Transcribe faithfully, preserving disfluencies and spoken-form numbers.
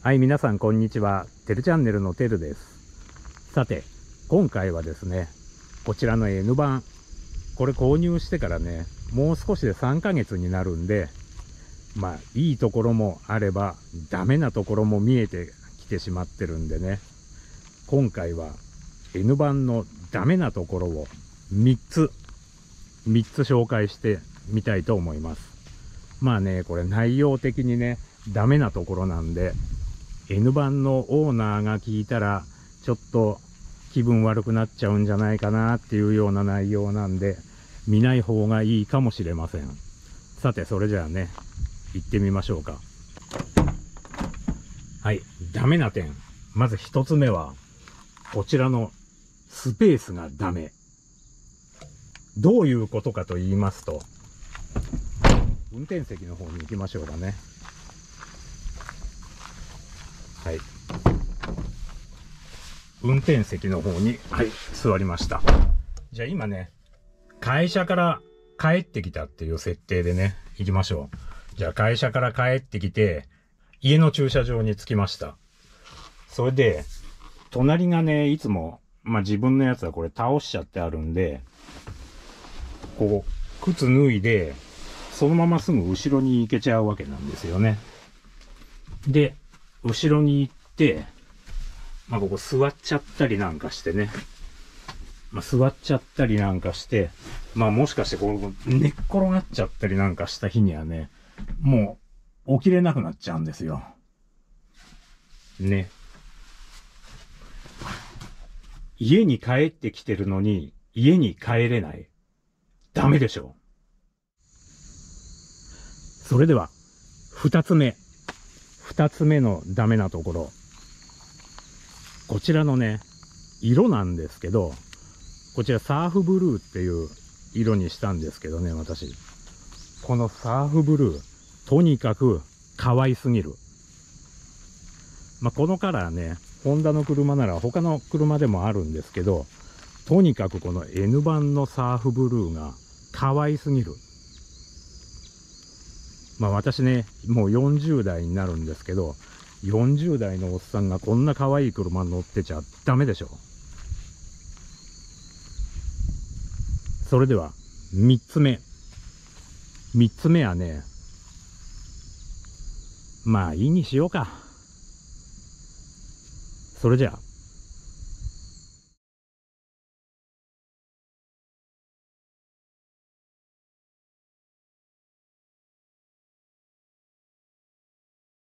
はい、皆さんこんにちは。てるチャンネルのてるです。さて、今回はですね、こちらの N 版、これ購入してからね、もう少しでさんかげつになるんで、まあ、いいところもあれば、ダメなところも見えてきてしまってるんでね、今回は N 版のダメなところをみっつ、みっつ紹介してみたいと思います。まあね、これ内容的にね、ダメなところなんで、N 版のオーナーが聞いたら、ちょっと気分悪くなっちゃうんじゃないかなっていうような内容なんで、見ない方がいいかもしれません。さて、それじゃあね、行ってみましょうか。はい、ダメな点。まず一つ目は、こちらのスペースがダメ。どういうことかと言いますと、運転席の方に行きましょうかね。はい。運転席の方に、はい、座りました。じゃあ今ね、会社から帰ってきたっていう設定でね、行きましょう。じゃあ会社から帰ってきて、家の駐車場に着きました。それで、隣がね、いつも、まあ自分のやつはこれ倒しちゃってあるんで、こう、靴脱いで、そのまますぐ後ろに行けちゃうわけなんですよね。で、後ろに行って、まあここ座っちゃったりなんかしてね。まあ座っちゃったりなんかして、まあもしかしてこう寝っ転がっちゃったりなんかした日にはね、もう起きれなくなっちゃうんですよ。ね。家に帰ってきてるのに家に帰れない。ダメでしょ。それでは、二つ目。二つ目のダメなところ。こちらのね、色なんですけど、こちらサーフブルーっていう色にしたんですけどね、私。このサーフブルー、とにかく可愛すぎる。まあ、このカラーね、ホンダの車なら他の車でもあるんですけど、とにかくこの N 版のサーフブルーが可愛すぎる。まあ私ね、もうよんじゅうだいになるんですけど、よんじゅうだいのおっさんがこんな可愛い車乗ってちゃダメでしょ。それでは、三つ目。三つ目はね、まあいいにしようか。それじゃあ。